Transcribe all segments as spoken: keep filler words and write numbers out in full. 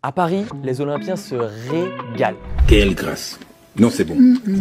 À Paris, les Olympiens se régalent. Quelle grâce! Non, c'est bon. Mmh.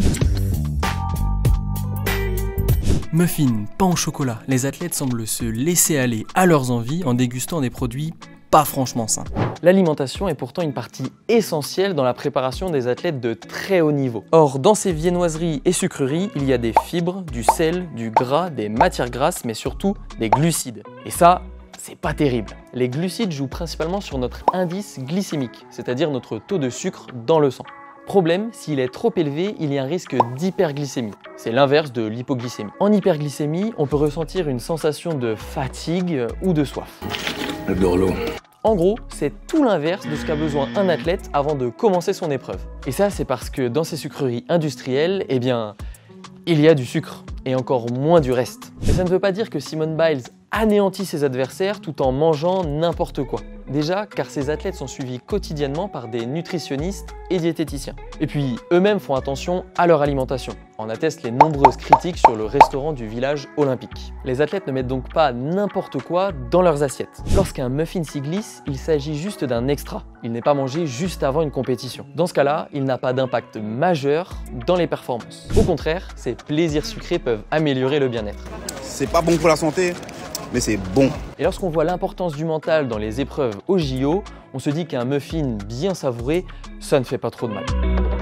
Muffins, pain au chocolat, les athlètes semblent se laisser aller à leurs envies en dégustant des produits pas franchement sains. L'alimentation est pourtant une partie essentielle dans la préparation des athlètes de très haut niveau. Or, dans ces viennoiseries et sucreries, il y a des fibres, du sel, du gras, des matières grasses, mais surtout des glucides. Et ça, c'est pas terrible. Les glucides jouent principalement sur notre indice glycémique, c'est-à-dire notre taux de sucre dans le sang. Problème, s'il est trop élevé, il y a un risque d'hyperglycémie. C'est l'inverse de l'hypoglycémie. En hyperglycémie, on peut ressentir une sensation de fatigue ou de soif. J'adore l'eau. En gros, c'est tout l'inverse de ce qu'a besoin un athlète avant de commencer son épreuve. Et ça, c'est parce que dans ces sucreries industrielles, eh bien, il y a du sucre et encore moins du reste. Mais ça ne veut pas dire que Simone Biles anéantit ses adversaires tout en mangeant n'importe quoi. Déjà, car ces athlètes sont suivis quotidiennement par des nutritionnistes et diététiciens. Et puis, eux-mêmes font attention à leur alimentation. En attestent les nombreuses critiques sur le restaurant du village olympique. Les athlètes ne mettent donc pas n'importe quoi dans leurs assiettes. Lorsqu'un muffin s'y glisse, il s'agit juste d'un extra. Il n'est pas mangé juste avant une compétition. Dans ce cas-là, il n'a pas d'impact majeur dans les performances. Au contraire, ces plaisirs sucrés peuvent améliorer le bien-être. C'est pas bon pour la santé, mais c'est bon. Et lorsqu'on voit l'importance du mental dans les épreuves au J O, on se dit qu'un muffin bien savouré, ça ne fait pas trop de mal.